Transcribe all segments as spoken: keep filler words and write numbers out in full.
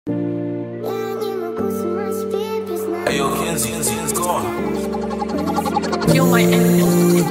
Hey yo, Kenzie, Kenzie, it's gone. You're my enemy.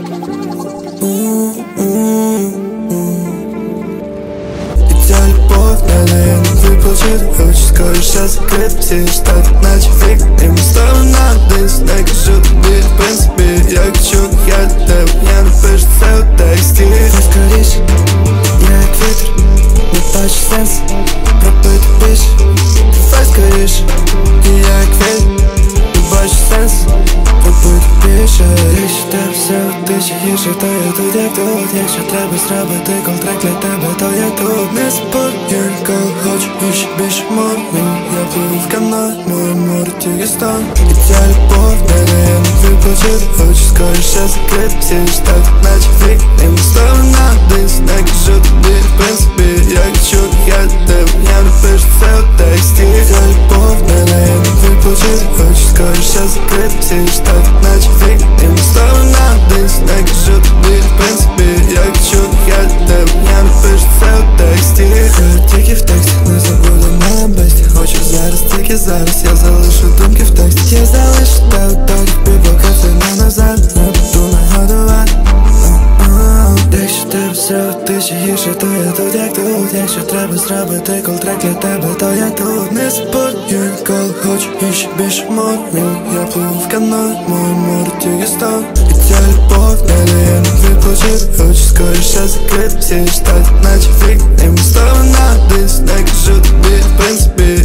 Вся любовь мгновенно выплачет. Хочешь, скажешь, сейчас закрыт. Все штаты иначе фиг. И мы с тобой надо, если накажу тебе. В принципе, я хочу, как я тебя. Мне напишешь целый текст. Ты сгоришь, я как ветер. Не тащишь сенс, пропыт пишь. Ты сгоришь, и я как ветер. Не бачишь сенс, пропыт пишеш. Якщо тебе все тисячі, то я тут як тут. Якщо треба зробити контракт для тебе, то я тут. Не спорю, коли хочу, і ще більше морю. Я пливу в канал, моє море тільки стан. І ця любов мгновенно виплачет. Хочу, скажеш, зараз закрит. Всі штати наче фік. І ми з тобою надо, якщо накажу тобі. В принципі, я хочу, як я тебе. Я напишу це у тексті. Ця любов мгновенно виплачет. Хочу, скажеш, зараз закрит. Всі штати наче фік. І ми з тобою надо, якщо накажу тобі. В принципі, я хочу, як я тебе. Я напишу це у тексті. Хай тільки в тексті, не забуду на бесті. Хочу зараз, тільки зараз. Я залишу думки в тексті. Я залишу тебе тоді, поки ти не назад. Не буду нагодувати. Якщо тебе все тисячі гірше, то я тут як тут. Якщо треба зробити контракт для тебе, то я тут. Не спорю, коли хочу, і ще більше морю. Я пливу в канал, моє море тільки стан. І ця любов мгновенно виплачет. Хочу, скажеш, зараз закрит. Всі штати наче фік. І ми з тобою надо, якщо накажу тобі. В принципі,